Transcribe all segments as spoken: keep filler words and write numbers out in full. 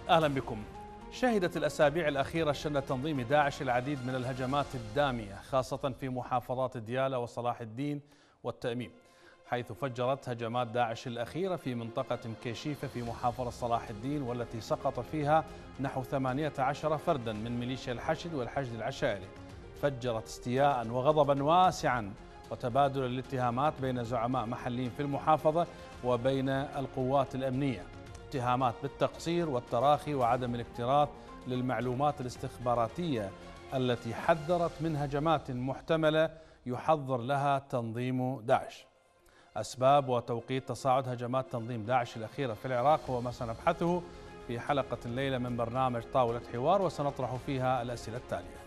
أهلا بكم. شهدت الأسابيع الأخيرة شن تنظيم داعش العديد من الهجمات الدامية خاصة في محافظات ديالى وصلاح الدين والتأميم، حيث فجرت هجمات داعش الأخيرة في منطقة مكيشيفة في محافظة صلاح الدين، والتي سقط فيها نحو ثمانية عشر فردا من ميليشيا الحشد والحشد العشائري. فجرت استياء وغضبا واسعا وتبادل الاتهامات بين زعماء محليين في المحافظة وبين القوات الأمنية، اتهامات بالتقصير والتراخي وعدم الاكتراث للمعلومات الاستخباراتية التي حذرت من هجمات محتملة يحضر لها تنظيم داعش. أسباب وتوقيت تصاعد هجمات تنظيم داعش الأخيرة في العراق هو ما سنبحثه في حلقة الليلة من برنامج طاولة حوار، وسنطرح فيها الأسئلة التالية: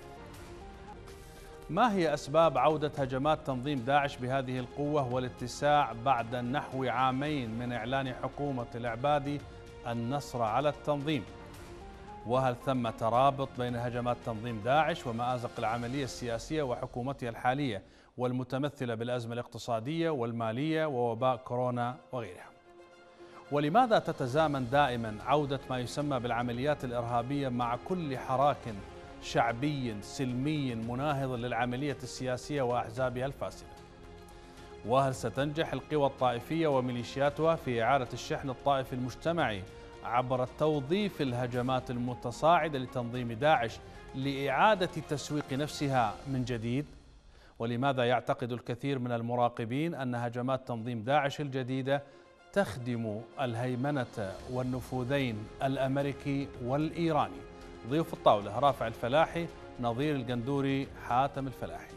ما هي أسباب عودة هجمات تنظيم داعش بهذه القوة والاتساع بعد نحو عامين من إعلان حكومة العبادي النصر على التنظيم؟ وهل ثم ترابط بين هجمات تنظيم داعش ومآزق العملية السياسية وحكومتها الحالية والمتمثلة بالأزمة الاقتصادية والمالية ووباء كورونا وغيرها؟ ولماذا تتزامن دائما عودة ما يسمى بالعمليات الإرهابية مع كل حراك شعبي سلمي مناهض للعملية السياسية وأحزابها الفاسدة؟ وهل ستنجح القوى الطائفية وميليشياتها في إعادة الشحن الطائفي المجتمعي عبر توظيف الهجمات المتصاعدة لتنظيم داعش لإعادة تسويق نفسها من جديد؟ ولماذا يعتقد الكثير من المراقبين أن هجمات تنظيم داعش الجديدة تخدم الهيمنة والنفوذين الأمريكي والإيراني؟ ضيوف الطاولة: رافع الفلاحي، نظير القندوري، حاتم الفلاحي.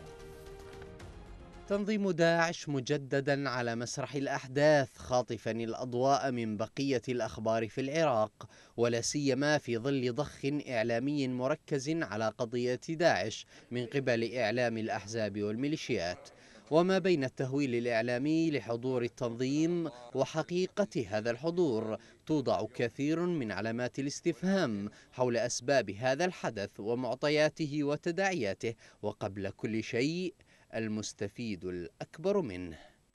تنظيم داعش مجددا على مسرح الأحداث، خاطفا الأضواء من بقية الأخبار في العراق، ولا سيما في ظل ضخ إعلامي مركز على قضية داعش من قبل إعلام الأحزاب والميليشيات. وما بين التهويل الإعلامي لحضور التنظيم وحقيقة هذا الحضور توضع كثير من علامات الاستفهام حول أسباب هذا الحدث ومعطياته وتداعياته، وقبل كل شيء المستفيد الأكبر منه.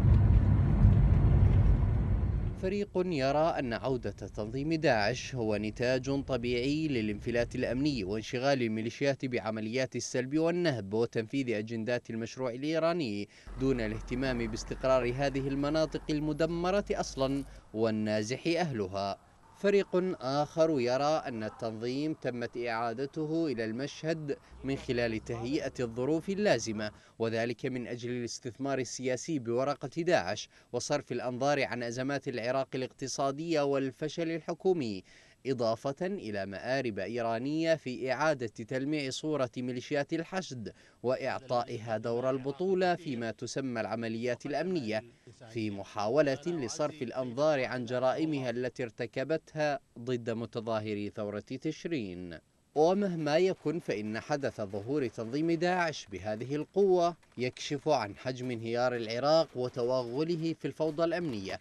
فريق يرى أن عودة تنظيم داعش هو نتاج طبيعي للانفلات الأمني وانشغال الميليشيات بعمليات السلب والنهب وتنفيذ أجندات المشروع الإيراني، دون الاهتمام باستقرار هذه المناطق المدمرة أصلا والنازح أهلها. فريق آخر يرى أن التنظيم تمت إعادته إلى المشهد من خلال تهيئة الظروف اللازمة، وذلك من أجل الاستثمار السياسي بورقة داعش وصرف الأنظار عن أزمات العراق الاقتصادية والفشل الحكومي، إضافة إلى مآرب إيرانية في إعادة تلميع صورة ميليشيات الحشد وإعطائها دور البطولة فيما تسمى العمليات الأمنية، في محاولة لصرف الأنظار عن جرائمها التي ارتكبتها ضد متظاهري ثورة تشرين. ومهما يكن فإن حدث ظهور تنظيم داعش بهذه القوة يكشف عن حجم انهيار العراق وتوغله في الفوضى الأمنية،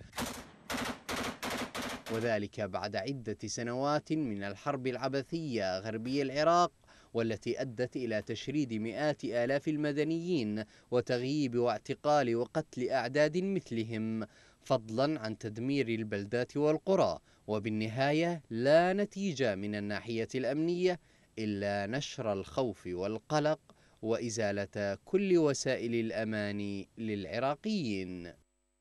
وذلك بعد عدة سنوات من الحرب العبثية غربي العراق، والتي أدت إلى تشريد مئات آلاف المدنيين وتغييب واعتقال وقتل أعداد مثلهم، فضلا عن تدمير البلدات والقرى، وبالنهاية لا نتيجة من الناحية الأمنية إلا نشر الخوف والقلق وإزالة كل وسائل الأمان للعراقيين.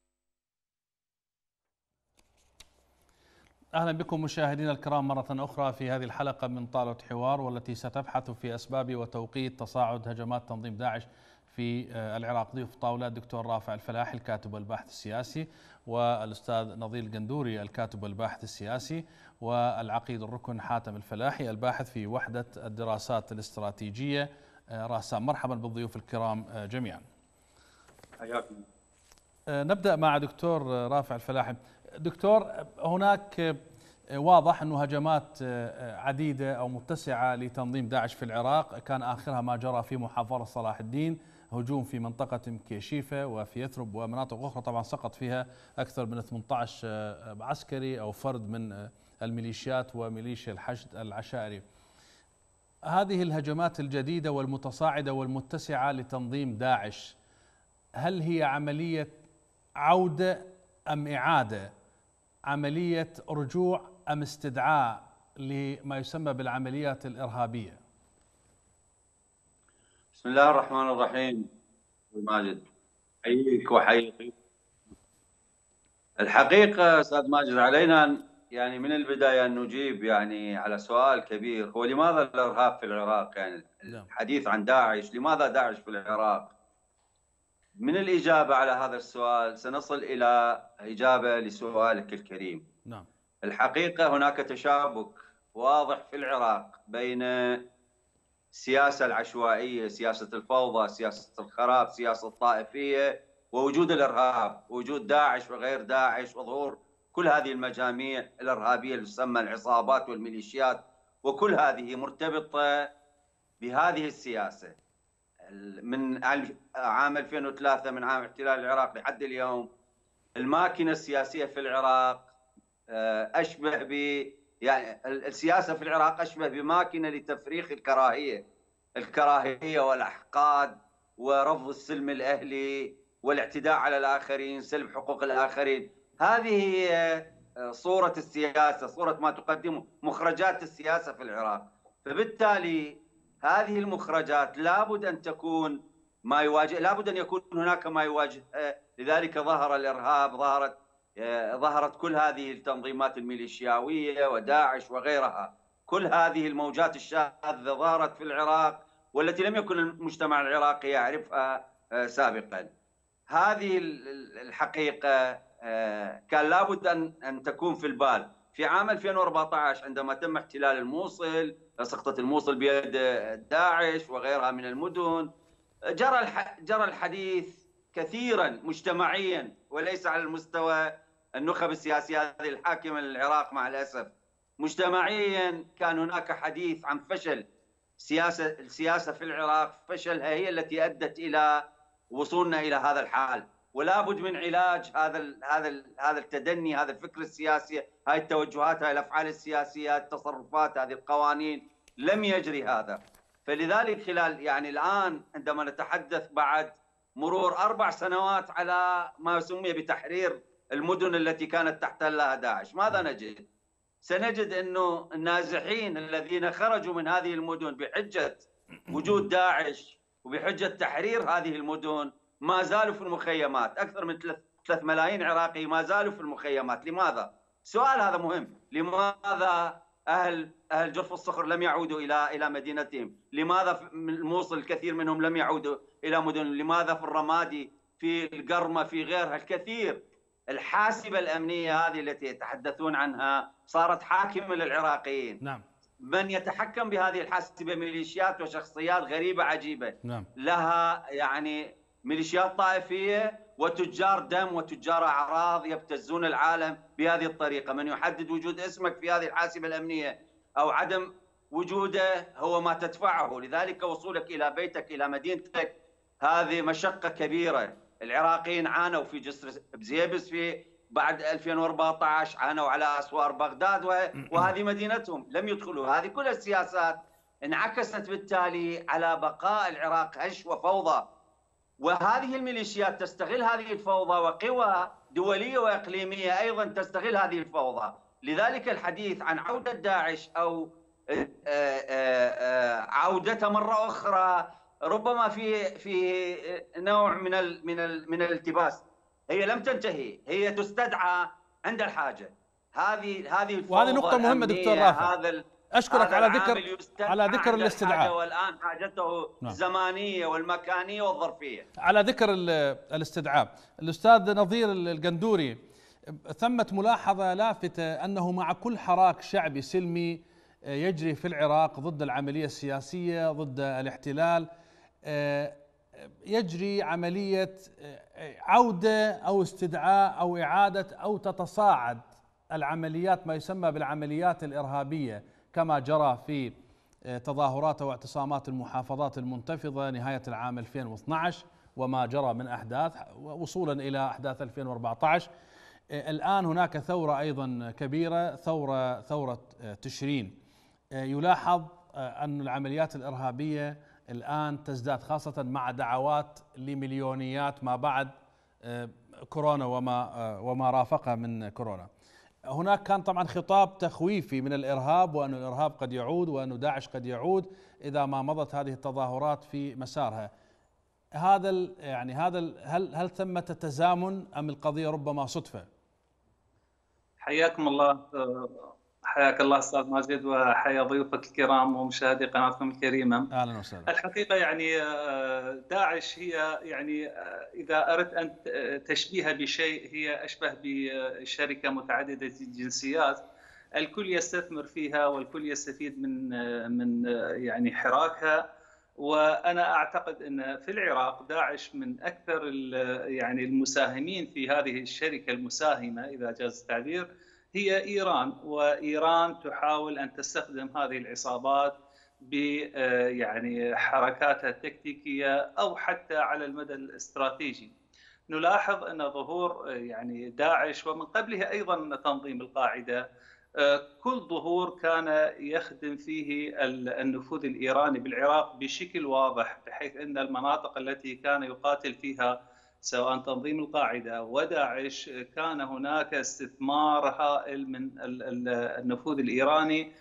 أهلا بكم مشاهدينا الكرام مرة أخرى في هذه الحلقة من طاولة حوار، والتي ستبحث في أسباب وتوقيت تصاعد هجمات تنظيم داعش في العراق. ضيوف الطاولة: الدكتور رافع الفلاحي الكاتب والباحث السياسي، والأستاذ نظير القندوري الكاتب والباحث السياسي، والعقيد الركن حاتم الفلاحي الباحث في وحدة الدراسات الاستراتيجية راسام. مرحبا بالضيوف الكرام جميعا. حياكم. نبدأ مع دكتور رافع الفلاحي. دكتور، هناك واضح أنه هجمات عديدة أو متسعة لتنظيم داعش في العراق، كان آخرها ما جرى في محافظة صلاح الدين، هجوم في منطقة مكيشيفة وفي يثرب ومناطق أخرى، طبعا سقط فيها أكثر من ثمانية عشر عسكري أو فرد من الميليشيات وميليشيا الحشد العشائري. هذه الهجمات الجديدة والمتصاعدة والمتسعة لتنظيم داعش، هل هي عملية عودة أم إعادة؟ عملية رجوع أم استدعاء لما يسمى بالعمليات الإرهابية؟ بسم الله الرحمن الرحيم. ماجد، حييك وحييك. الحقيقة أستاذ ماجد، علينا يعني من البداية أن نجيب يعني على سؤال كبير، هو لماذا الإرهاب في العراق؟ يعني الحديث عن داعش، لماذا داعش في العراق؟ من الإجابة على هذا السؤال سنصل إلى إجابة لسؤالك الكريم. نعم. الحقيقة هناك تشابك واضح في العراق بين السياسة العشوائية، سياسة الفوضى، سياسة الخراب، سياسة الطائفية، ووجود الإرهاب، وجود داعش وغير داعش، وظهور كل هذه المجاميع الإرهابية اللي تسمى العصابات والميليشيات، وكل هذه مرتبطة بهذه السياسة. من عام ألفين وثلاثة، من عام احتلال العراق لحد اليوم، الماكينة السياسية في العراق أشبه ب يعني السياسة في العراق أشبه بماكينة لتفريخ الكراهية، الكراهية والأحقاد ورفض السلم الأهلي والاعتداء على الآخرين، سلب حقوق الآخرين. هذه هي صورة السياسة، صورة ما تقدمه مخرجات السياسة في العراق. فبالتالي هذه المخرجات لابد أن تكون ما يواجه، لابد أن يكون هناك ما يواجه. لذلك ظهر الإرهاب، ظهرت ظهرت كل هذه التنظيمات الميليشياوية وداعش وغيرها. كل هذه الموجات الشاذة ظهرت في العراق، والتي لم يكن المجتمع العراقي يعرفها سابقا. هذه الحقيقة كان لابد أن أن تكون في البال. في عام ألفين وأربعة عشر عندما تم احتلال الموصل، سقطت الموصل بيد داعش وغيرها من المدن، جرى جرى الحديث كثيرا مجتمعيا، وليس على المستوى النخب السياسية هذه الحاكمة للعراق مع الأسف. مجتمعيا كان هناك حديث عن فشل سياسة السياسة في العراق، فشلها هي التي أدت إلى وصولنا إلى هذا الحال. ولا بد من علاج هذا ال هذا ال هذا التدني، هذا الفكر السياسي، هاي التوجهات، هاي الأفعال السياسية، التصرفات، هذه القوانين. لم يجري هذا. فلذلك خلال يعني الآن عندما نتحدث بعد مرور أربع سنوات على ما سمي بتحرير المدن التي كانت تحتلها داعش، ماذا نجد؟ سنجد أنه النازحين الذين خرجوا من هذه المدن بحجة وجود داعش وبحجة تحرير هذه المدن ما زالوا في المخيمات. أكثر من ثلاث ملايين عراقي ما زالوا في المخيمات. لماذا؟ سؤال هذا مهم. لماذا أهل أهل جرف الصخر لم يعودوا إلى إلى مدينتهم؟ لماذا في الموصل الكثير منهم لم يعودوا إلى مدن؟ لماذا في الرمادي، في القرمة، في غيرها الكثير؟ الحاسبة الأمنية هذه التي يتحدثون عنها صارت حاكمة للعراقيين. نعم. من يتحكم بهذه الحاسبة ميليشيات وشخصيات غريبة عجيبة. نعم. لها يعني ميليشيات طائفية وتجار دم وتجار أعراض يبتزون العالم بهذه الطريقة. من يحدد وجود اسمك في هذه الحاسبة الأمنية أو عدم وجوده هو ما تدفعه. لذلك وصولك إلى بيتك، إلى مدينتك، هذه مشقة كبيرة. العراقيين عانوا في جسر بزيبس في بعد ألفين وأربعة عشر، عانوا على أسوار بغداد وهذه مدينتهم، لم يدخلوا. هذه كل السياسات انعكست بالتالي على بقاء العراق هش وفوضى. وهذه الميليشيات تستغل هذه الفوضى، وقوى دولية وإقليمية أيضا تستغل هذه الفوضى. لذلك الحديث عن عودة داعش أو عودته مرة أخرى ربما في في نوع من ال من ال من الالتباس. هي لم تنتهي، هي تستدعى عند الحاجة. هذه هذه الفوضى. وهذه نقطة مهمة دكتور رافع. هذا أشكرك على ذكر على ذكر الاستدعاء. والآن حاجته نعم. الزمانية والمكانية والظرفية. على ذكر الاستدعاء، الأستاذ نظير القندوري، ثمة ملاحظة لافتة أنه مع كل حراك شعبي سلمي يجري في العراق ضد العملية السياسية، ضد الاحتلال، يجري عملية عودة أو استدعاء أو إعادة أو تتصاعد العمليات، ما يسمى بالعمليات الإرهابية، كما جرى في تظاهرات واعتصامات المحافظات المنتفضة نهاية العام ألفين واثني عشر وما جرى من أحداث وصولا إلى أحداث ألفين وأربعة عشر. الآن هناك ثورة أيضا كبيرة، ثورة ثورة تشرين. يلاحظ أن العمليات الإرهابية الآن تزداد، خاصة مع دعوات لمليونيات ما بعد كورونا وما وما رافقها من كورونا. هناك كان طبعا خطاب تخويفي من الإرهاب، وأن الإرهاب قد يعود، وأن داعش قد يعود إذا ما مضت هذه التظاهرات في مسارها. هذا يعني هذا هل هل ثمة تزامن أم القضية ربما صدفة؟ حياكم الله، حياك الله استاذ ماجد، وحيا ضيوفك الكرام ومشاهدي قناتكم الكريمه. اهلا وسهلا. الحقيقه يعني داعش هي يعني اذا اردت ان تشبيهها بشيء هي اشبه بشركه متعدده الجنسيات، الكل يستثمر فيها والكل يستفيد من من يعني حراكها. وانا اعتقد ان في العراق داعش من اكثر يعني المساهمين في هذه الشركه المساهمه اذا جاز التعبير هي ايران، وايران تحاول ان تستخدم هذه العصابات ب يعني حركاتها التكتيكيه او حتى على المدى الاستراتيجي. نلاحظ ان ظهور يعني داعش ومن قبله ايضا تنظيم القاعده كل ظهور كان يخدم فيه النفوذ الإيراني بالعراق بشكل واضح، بحيث أن المناطق التي كان يقاتل فيها سواء تنظيم القاعدة وداعش كان هناك استثمار هائل من النفوذ الإيراني،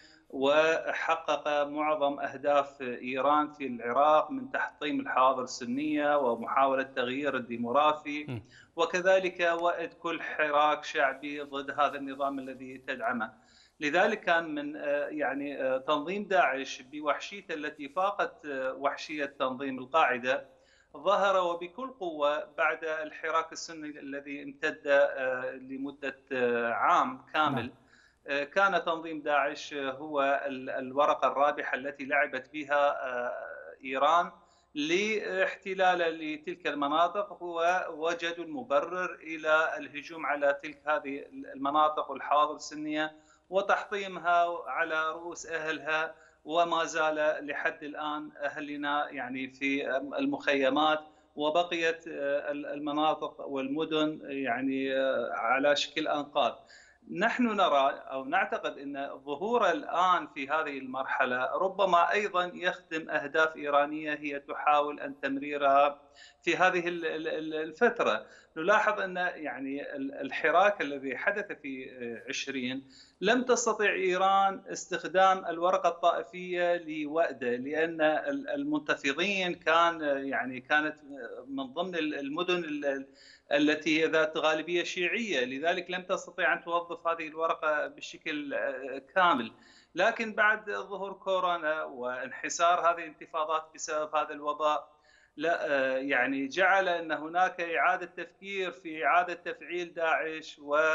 وحقق معظم أهداف إيران في العراق من تحطيم الحواضر السنية ومحاولة تغيير الديموغرافي، وكذلك وإد كل حراك شعبي ضد هذا النظام الذي تدعمه. لذلك كان من يعني تنظيم داعش بوحشيته التي فاقت وحشية تنظيم القاعدة ظهر وبكل قوة بعد الحراك السني الذي امتد لمدة عام كامل. كان تنظيم داعش هو الورقة الرابحة التي لعبت بها إيران لاحتلال لتلك المناطق، ووجدوا المبرر إلى الهجوم على تلك هذه المناطق والحواضر السنية وتحطيمها على رؤوس أهلها. وما زال لحد الآن أهلنا يعني في المخيمات، وبقيت المناطق والمدن يعني على شكل أنقاض. نحن نرى أو نعتقد أن ظهور الآن في هذه المرحلة ربما أيضا يخدم أهداف إيرانية هي تحاول أن تمريرها في هذه الفترة. نلاحظ أن يعني الحراك الذي حدث في عشرين لم تستطع إيران استخدام الورقة الطائفية لوأده، لأن المنتفضين كان يعني كانت من ضمن المدن التي هي ذات غالبية شيعية، لذلك لم تستطيع أن توظف هذه الورقة بشكل كامل. لكن بعد ظهور كورونا وانحسار هذه الانتفاضات بسبب هذا الوباء، لا يعني جعل أن هناك إعادة تفكير في إعادة تفعيل داعش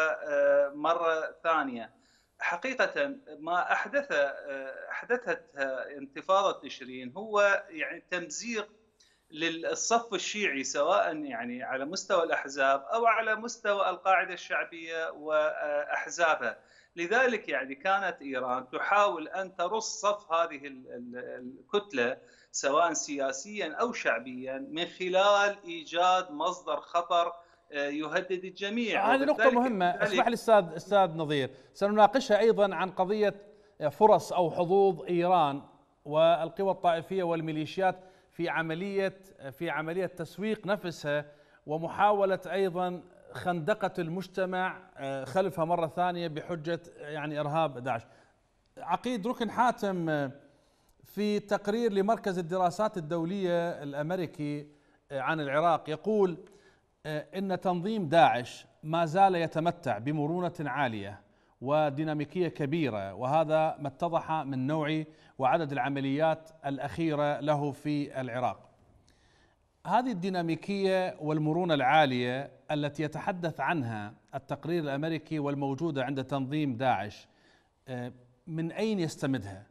ومرة ثانية. حقيقة ما أحدث أحدثت انتفاضة تشرين هو يعني تمزيق للصف الشيعي، سواء يعني على مستوى الأحزاب أو على مستوى القاعدة الشعبية وأحزابها. لذلك يعني كانت إيران تحاول أن ترص صف هذه الكتلة سواء سياسيا أو شعبيا من خلال إيجاد مصدر خطر يهدد الجميع. هذه نقطة مهمة، اسمح لي أستاذ أستاذ نظير، سنناقشها أيضا عن قضية فرص أو حظوظ إيران والقوى الطائفية والميليشيات في عملية في عملية تسويق نفسها ومحاولة أيضا خندقة المجتمع خلفها مرة ثانية بحجة يعني إرهاب داعش. عقيد ركن حاتم في تقرير لمركز الدراسات الدولية الأمريكي عن العراق يقول إن تنظيم داعش ما زال يتمتع بمرونة عالية وديناميكية كبيرة، وهذا ما اتضح من نوع وعدد العمليات الأخيرة له في العراق. هذه الديناميكية والمرونة العالية التي يتحدث عنها التقرير الأمريكي والموجودة عند تنظيم داعش من أين يستمدها؟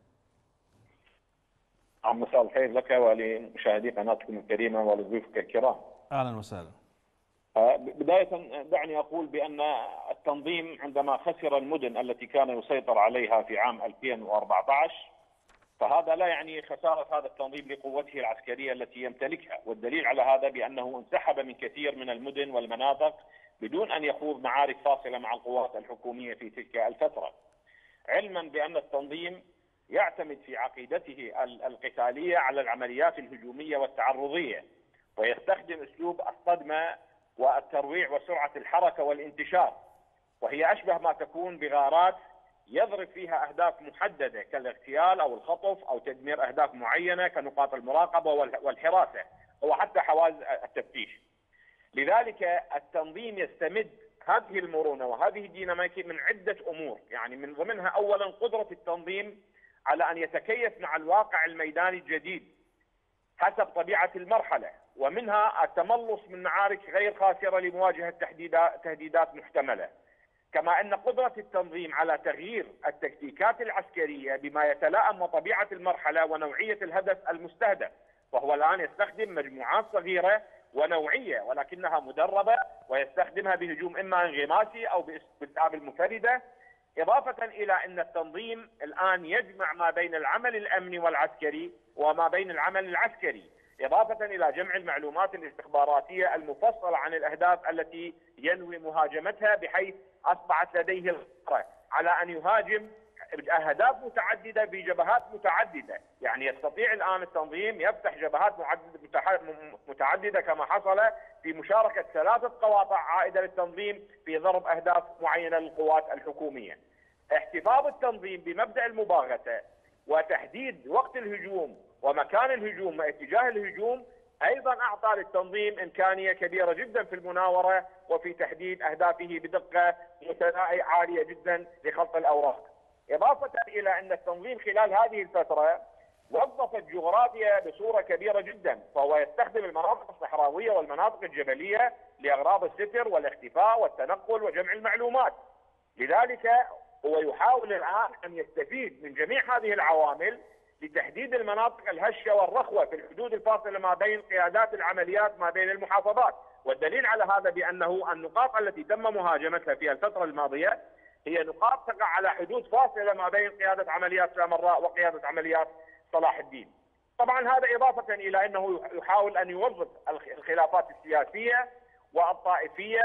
عم مساء الخير لك ولمشاهدي قناتكم الكريمة ولضيوفك الكرام. أهلا وسهلا. بداية دعني أقول بأن التنظيم عندما خسر المدن التي كان يسيطر عليها في عام ألفين وأربعة عشر فهذا لا يعني خسارة هذا التنظيم لقوته العسكرية التي يمتلكها، والدليل على هذا بأنه انسحب من كثير من المدن والمناطق بدون أن يخوض معارك فاصلة مع القوات الحكومية في تلك الفترة، علما بأن التنظيم يعتمد في عقيدته القتالية على العمليات الهجومية والتعرضية، ويستخدم أسلوب الصدمة والترويع وسرعة الحركة والانتشار. وهي أشبه ما تكون بغارات يضرب فيها أهداف محددة كالاغتيال أو الخطف أو تدمير أهداف معينة كنقاط المراقبة والحراسة أو حتى حواز التفتيش. لذلك التنظيم يستمد هذه المرونة وهذه الديناميكية من عدة أمور، يعني من ضمنها أولا قدرة التنظيم على أن يتكيف مع الواقع الميداني الجديد حسب طبيعة المرحلة، ومنها التملص من معارك غير خاسرة لمواجهة تهديدات محتملة. كما أن قدرة التنظيم على تغيير التكتيكات العسكرية بما يتلائم وطبيعة المرحلة ونوعية الهدف المستهدف، فهو الآن يستخدم مجموعات صغيرة ونوعية ولكنها مدربة ويستخدمها بهجوم إما انغماسي أو باستقطاب المفردة، إضافة إلى أن التنظيم الآن يجمع ما بين العمل الأمني والعسكري وما بين العمل العسكري، إضافة إلى جمع المعلومات الاستخباراتية المفصلة عن الأهداف التي ينوي مهاجمتها، بحيث أصبحت لديه القدرة على أن يهاجم أهداف متعددة بجبهات متعددة. يعني يستطيع الآن التنظيم يفتح جبهات متعددة كما حصل في مشاركة ثلاثة قواطع عائدة للتنظيم في ضرب أهداف معينة للقوات الحكومية. احتفاظ التنظيم بمبدأ المباغتة وتحديد وقت الهجوم ومكان الهجوم واتجاه الهجوم أيضا أعطى للتنظيم إمكانية كبيرة جدا في المناورة وفي تحديد أهدافه بدقة عالية جدا لخلط الأوراق. إضافة إلى أن التنظيم خلال هذه الفترة وظف الجغرافيا بصورة كبيرة جدا، فهو يستخدم المناطق الصحراوية والمناطق الجبلية لأغراض الستر والاختفاء والتنقل وجمع المعلومات. لذلك هو يحاول الآن أن يستفيد من جميع هذه العوامل لتحديد المناطق الهشة والرخوة في الحدود الفاصلة ما بين قيادات العمليات ما بين المحافظات. والدليل على هذا بأنه النقاط التي تم مهاجمتها في الفترة الماضية هي نقاط تقع على حدود فاصلة ما بين قيادة عمليات سامراء وقيادة عمليات صلاح الدين. طبعا هذا إضافة إلى أنه يحاول أن يوظف الخلافات السياسية والطائفية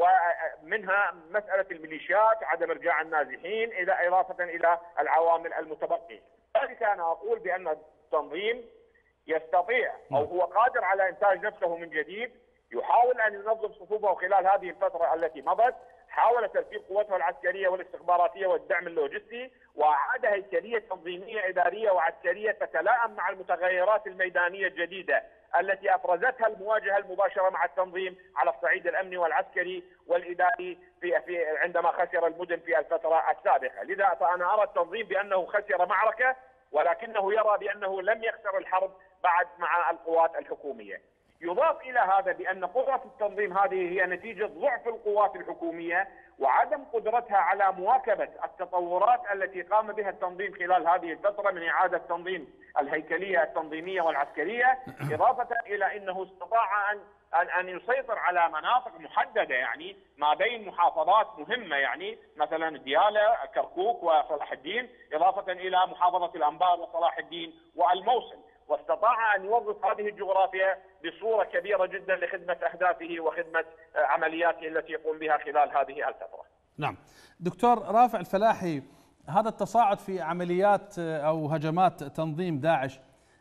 ومنها مسألة الميليشيات عدم إرجاع النازحين إلى إضافة إلى العوامل المتبقية. لذلك أنا أقول بأن التنظيم يستطيع أو هو قادر على إنتاج نفسه من جديد، يحاول أن ينظم صفوفه خلال هذه الفترة التي مضت، حاول ترتيب قوته العسكرية والاستخباراتية والدعم اللوجستي، وأعاد هيكلية تنظيمية إدارية وعسكرية تتلائم مع المتغيرات الميدانية الجديدة التي أفرزتها المواجهة المباشرة مع التنظيم على الصعيد الأمني والعسكري والإداري في, في عندما خسر المدن في الفترة السابقة. لذا فأنا أرى التنظيم بأنه خسر معركة، ولكنه يرى بأنه لم يخسر الحرب بعد مع القوات الحكومية. يضاف إلى هذا بأن قدرة التنظيم هذه هي نتيجة ضعف القوات الحكومية وعدم قدرتها على مواكبة التطورات التي قام بها التنظيم خلال هذه الفترة من إعادة تنظيم الهيكلية التنظيمية والعسكرية، إضافة إلى أنه استطاع أن أن أن يسيطر على مناطق محددة، يعني ما بين محافظات مهمة، يعني مثلا ديالى، كركوك وصلاح الدين، إضافة إلى محافظة الأنبار وصلاح الدين والموصل، واستطاع أن يوظف هذه الجغرافيا بصورة كبيرة جدا لخدمة أهدافه وخدمة عملياته التي يقوم بها خلال هذه الفترة. نعم. دكتور رافع الفلاحي، هذا التصاعد في عمليات أو هجمات تنظيم داعش،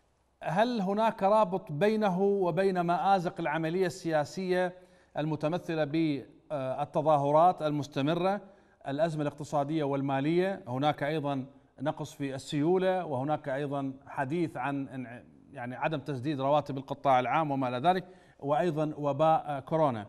هل هناك رابط بينه وبين مآزق العملية السياسية المتمثلة بالتظاهرات المستمرة، الأزمة الاقتصادية والمالية، هناك أيضا نقص في السيولة، وهناك أيضا حديث عن يعني عدم تسديد رواتب القطاع العام وما إلى ذلك، وأيضا وباء كورونا؟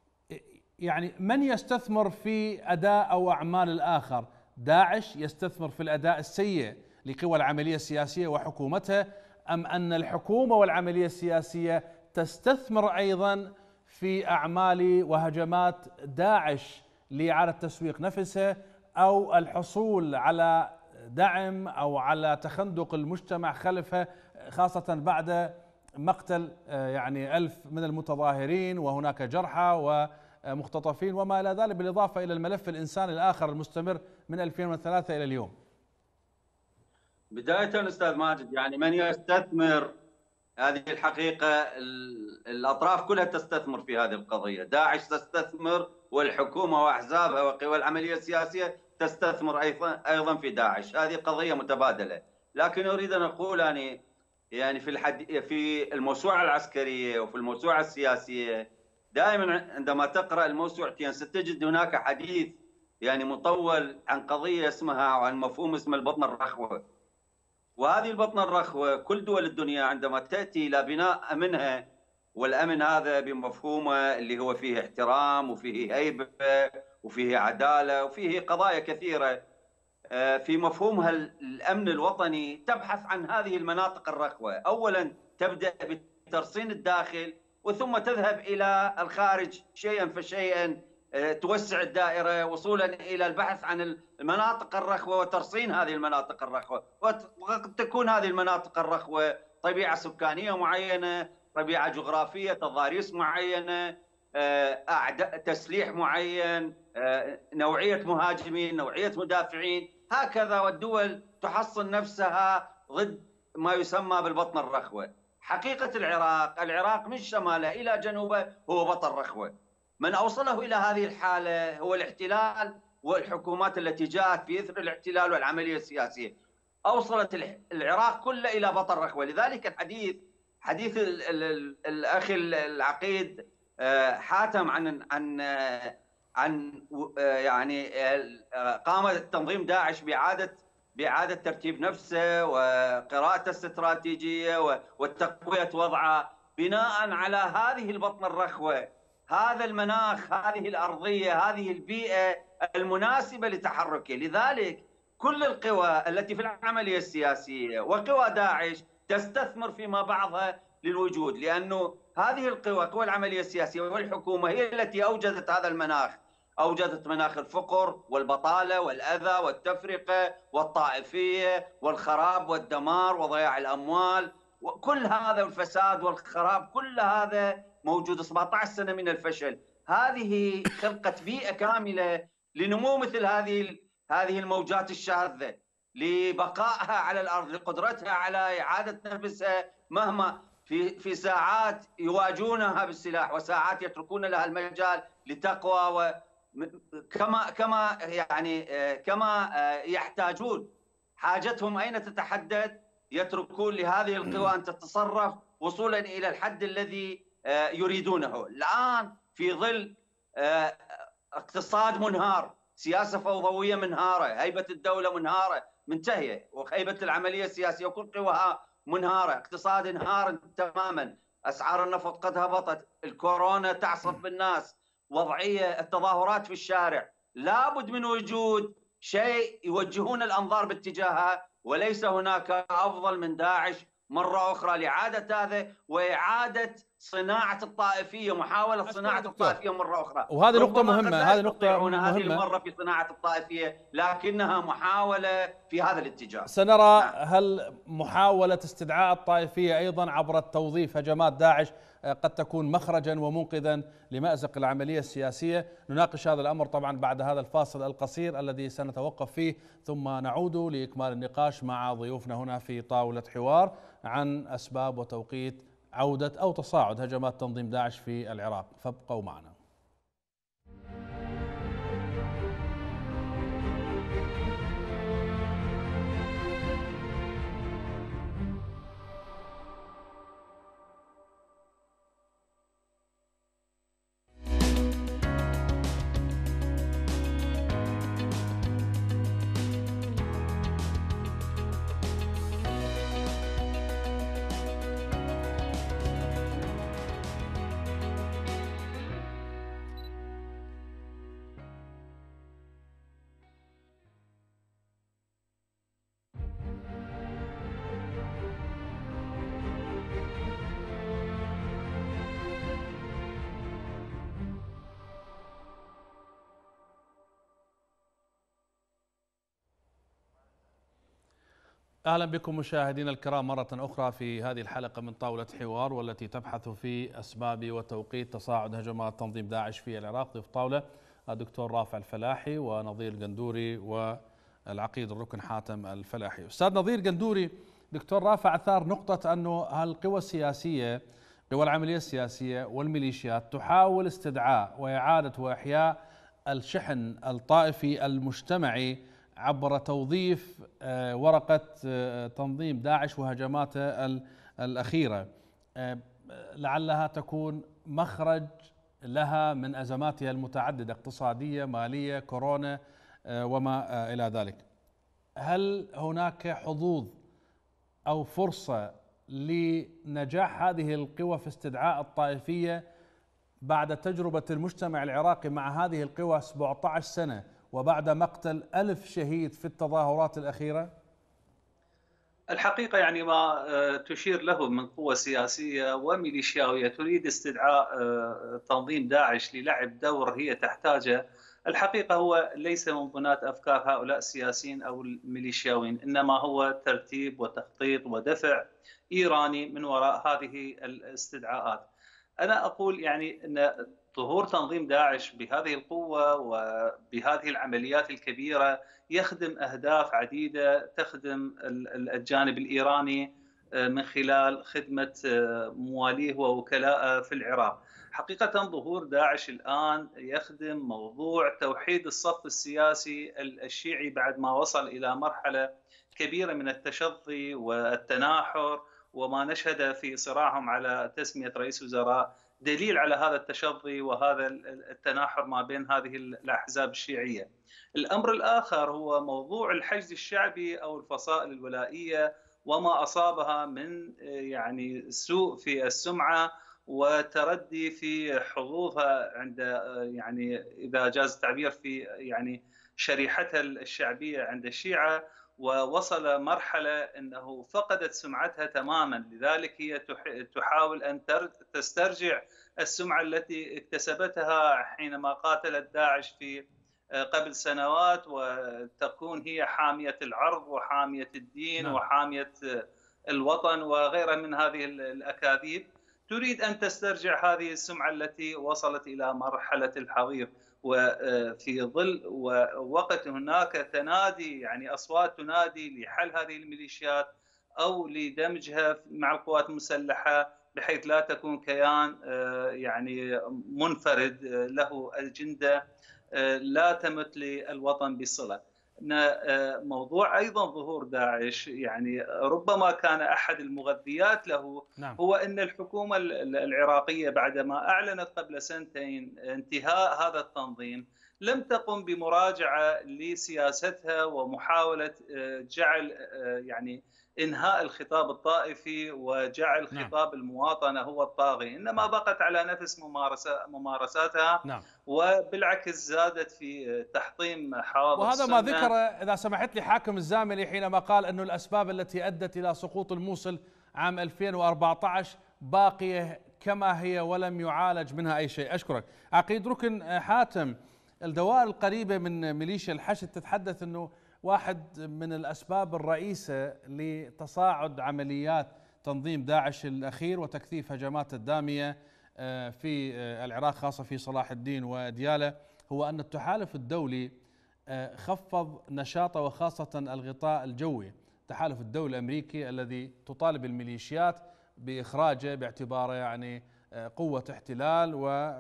يعني من يستثمر في أداء أو أعمال الآخر؟ داعش يستثمر في الأداء السيء لقوى العملية السياسية وحكومتها، أم أن الحكومة والعملية السياسية تستثمر أيضا في أعمال وهجمات داعش لإعادة تسويق نفسها أو الحصول على دعم أو على تخندق المجتمع خلفها، خاصة بعد مقتل يعني ألف من المتظاهرين وهناك جرحى ومختطفين وما إلى ذلك، بالإضافة إلى الملف الإنساني الآخر المستمر من ألفين وثلاثة إلى اليوم؟ بداية أستاذ ماجد، يعني من يستثمر هذه الحقيقة، الأطراف كلها تستثمر في هذه القضية. داعش تستثمر والحكومة وأحزابها وقوى العملية السياسية تستثمر أيضا في داعش، هذه قضية متبادلة. لكن أريد أن أقول يعني يعني في الحد في الموسوعة العسكرية وفي الموسوعة السياسية، دائما عندما تقرأ الموسوعتين ستجد هناك حديث يعني مطول عن قضية اسمها أو عن مفهوم اسمه البطن الرخوة. وهذه البطن الرخوة كل دول الدنيا عندما تأتي إلى بناء أمنها، والأمن هذا بمفهومه اللي هو فيه احترام وفيه هيبة وفيه عدالة وفيه قضايا كثيرة، في مفهومها الأمن الوطني تبحث عن هذه المناطق الرخوة. أولا تبدأ بترصين الداخل وثم تذهب إلى الخارج شيئا فشيئا، توسع الدائرة وصولا إلى البحث عن المناطق الرخوة وترصين هذه المناطق الرخوة. وقد تكون هذه المناطق الرخوة طبيعة سكانية معينة، طبيعة جغرافية، تضاريس معينة، تسليح معين، نوعية مهاجمين، نوعية مدافعين، هكذا. والدول تحصن نفسها ضد ما يسمى بالبطن الرخوة. حقيقة العراق، العراق من شماله إلى جنوبه هو بطن رخوة. من أوصله إلى هذه الحالة هو الاحتلال والحكومات التي جاءت في إثر الاحتلال والعملية السياسية، أوصلت العراق كله إلى بطن رخوة. لذلك الحديث حديث الأخ العقيد حاتم عن عن عن يعني قام تنظيم داعش بإعادة بإعادة ترتيب نفسه وقراءته الاستراتيجية وتقوية وضعه بناء على هذه البطن الرخوة، هذا المناخ، هذه الأرضية، هذه البيئة المناسبة لتحركه. لذلك كل القوى التي في العملية السياسية وقوى داعش تستثمر فيما بعضها للوجود، لأنه هذه القوى، قوى العملية السياسية والحكومة، هي التي أوجدت هذا المناخ، أوجدت مناخ الفقر والبطالة والأذى والتفرقة والطائفية والخراب والدمار وضياع الأموال، وكل هذا الفساد والخراب، كل هذا موجود. سبعة عشر سنة من الفشل. هذه خلقت بيئة كاملة لنمو مثل هذه هذه الموجات الشاذة، لبقائها على الأرض، لقدرتها على إعادة نفسها مهما في في ساعات يواجهونها بالسلاح وساعات يتركون لها المجال لتقوى، و كما كما يعني كما يحتاجون، حاجتهم أين تتحدد، يتركون لهذه القوى أن تتصرف وصولا إلى الحد الذي يريدونه. الآن في ظل اقتصاد منهار، سياسة فوضوية منهارة، هيبة الدولة منهارة منتهية، وهيبة العملية السياسية وكل قواها منهارة، اقتصاد انهار تماما، أسعار النفط قد هبطت، الكورونا تعصف بالناس، وضعية التظاهرات في الشارع. لابد من وجود شيء يوجهون الأنظار باتجاهها، وليس هناك أفضل من داعش مرة أخرى لإعادة هذا وإعادة صناعة الطائفية، محاولة صناعة الطائفية مرة أخرى. وهذه نقطة مهمة، هذه نقطة مهمة هذه المرة في صناعة الطائفية، لكنها محاولة في هذا الاتجاه. سنرى نعم. هل محاولة استدعاء الطائفية أيضا عبر التوظيف هجمات داعش قد تكون مخرجا ومنقذا لمأزق العملية السياسية؟ نناقش هذا الأمر طبعا بعد هذا الفاصل القصير الذي سنتوقف فيه، ثم نعود لإكمال النقاش مع ضيوفنا هنا في طاولة حوار عن أسباب وتوقيت عودة أو تصاعد هجمات تنظيم داعش في العراق. فابقوا معنا. أهلا بكم مشاهدينا الكرام مرة أخرى في هذه الحلقة من طاولة حوار، والتي تبحث في أسباب وتوقيت تصاعد هجمات تنظيم داعش في العراق. ضيف طاولة الدكتور رافع الفلاحي ونظير قندوري والعقيد الركن حاتم الفلاحي. أستاذ نظير قندوري، دكتور رافع أثار نقطة أنه القوى السياسية، قوى العملية السياسية والميليشيات تحاول استدعاء وإعادة وإحياء الشحن الطائفي المجتمعي عبر توظيف ورقة تنظيم داعش وهجماته الأخيرة، لعلها تكون مخرج لها من أزماتها المتعددة، اقتصادية، مالية، كورونا وما إلى ذلك. هل هناك حظوظ أو فرصة لنجاح هذه القوى في استدعاء الطائفية بعد تجربة المجتمع العراقي مع هذه القوى سبعة عشر سنة وبعد مقتل ألف شهيد في التظاهرات الأخيرة؟ الحقيقة يعني ما تشير له من قوة سياسية وميليشياوية تريد استدعاء تنظيم داعش للعب دور هي تحتاجه، الحقيقة هو ليس من بناة أفكار هؤلاء السياسيين أو الميليشياويين، إنما هو ترتيب وتخطيط ودفع إيراني من وراء هذه الاستدعاءات. أنا أقول يعني أن ظهور تنظيم داعش بهذه القوة وبهذه العمليات الكبيرة يخدم أهداف عديدة تخدم الجانب الإيراني من خلال خدمة مواليه ووكلاء في العراق. حقيقة ظهور داعش الآن يخدم موضوع توحيد الصف السياسي الشيعي بعد ما وصل إلى مرحلة كبيرة من التشظي والتناحر، وما نشهد في صراعهم على تسمية رئيس وزراء دليل على هذا التشظي وهذا التناحر ما بين هذه الأحزاب الشيعية. الأمر الآخر هو موضوع الحشد الشعبي أو الفصائل الولائية وما أصابها من يعني سوء في السمعة وتردي في حظوظها عند يعني إذا جاز التعبير في يعني شريحتها الشعبية عند الشيعة، ووصل مرحلة أنه فقدت سمعتها تماما. لذلك هي تحاول أن تسترجع السمعة التي اكتسبتها حينما قاتلت داعش في قبل سنوات، وتكون هي حامية العرض وحامية الدين نعم. وحامية الوطن وغيرها من هذه الأكاذيب. تريد أن تسترجع هذه السمعة التي وصلت إلى مرحلة الحضيض، وفي ظل وقت هناك تنادي يعني أصوات تنادي لحل هذه الميليشيات أو لدمجها مع القوات المسلحة بحيث لا تكون كيان يعني منفرد له أجندة لا تمت للوطن بصلة. موضوع أيضا ظهور داعش يعني ربما كان أحد المغذيات له نعم. هو أن الحكومة العراقية بعدما أعلنت قبل سنتين انتهاء هذا التنظيم لم تقم بمراجعة لسياستها ومحاولة جعل يعني إنهاء الخطاب الطائفي وجعل نعم. خطاب المواطنة هو الطاغي، إنما بقت على نفس ممارساتها نعم. وبالعكس زادت في تحطيم حواضر وهذا السنة. ما ذكر إذا سمحت لي حاكم الزاملي حينما قال أن الأسباب التي أدت إلى سقوط الموصل عام ألفين وأربعة عشر باقية كما هي ولم يعالج منها أي شيء. أشكرك. عقيد ركن حاتم، الدوائر القريبة من ميليشيا الحشد تتحدث أنه واحد من الأسباب الرئيسة لتصاعد عمليات تنظيم داعش الأخير وتكثيف هجمات الدامية في العراق خاصة في صلاح الدين وديالى هو أن التحالف الدولي خفض نشاطه وخاصة الغطاء الجوي، التحالف الدولي الأمريكي الذي تطالب الميليشيات بإخراجه باعتباره يعني قوة احتلال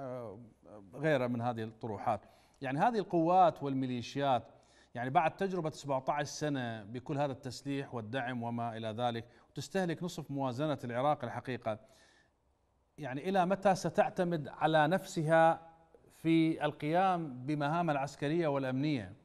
وغيرها من هذه الطروحات. يعني هذه القوات والميليشيات يعني بعد تجربة سبعة عشر سنة بكل هذا التسليح والدعم وما إلى ذلك وتستهلك نصف موازنة العراق الحقيقة، يعني إلى متى ستعتمد على نفسها في القيام بمهامها العسكرية والأمنية؟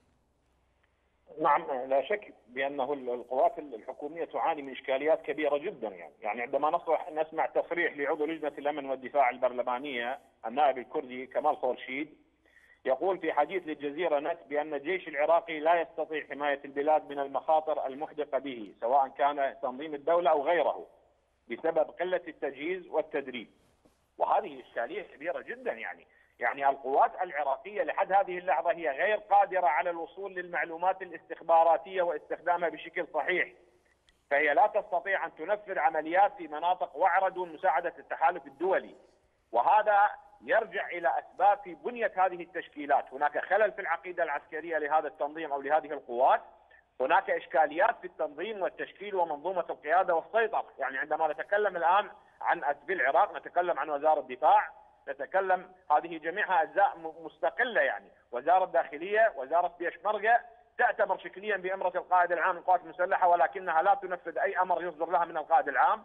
نعم لا شك بأنه القوات الحكومية تعاني من إشكاليات كبيرة جدا. يعني يعني عندما نصرح نسمع تصريح لعضو لجنة الأمن والدفاع البرلمانية النائب الكردي كمال خورشيد يقول في حديث للجزيرة نت بأن الجيش العراقي لا يستطيع حماية البلاد من المخاطر المحدقة به سواء كان تنظيم الدولة أو غيره بسبب قلة التجهيز والتدريب. وهذه إشكالية كبيرة جدا. يعني يعني القوات العراقية لحد هذه اللحظة هي غير قادرة على الوصول للمعلومات الاستخباراتية واستخدامها بشكل صحيح، فهي لا تستطيع أن تنفذ عمليات في مناطق وعرة دون مساعدة التحالف الدولي، وهذا يرجع إلى أسباب في بنية هذه التشكيلات. هناك خلل في العقيدة العسكرية لهذا التنظيم أو لهذه القوات، هناك إشكاليات في التنظيم والتشكيل ومنظومة القيادة والسيطرة. يعني عندما نتكلم الآن عن أسباب العراق نتكلم عن وزارة الدفاع، نتكلم هذه جميعها أجزاء مستقلة، يعني وزارة الداخلية، وزارة بيشمركة تعتبر شكليا بأمرة القائد العام للقوات المسلحة ولكنها لا تنفذ أي أمر يصدر لها من القائد العام.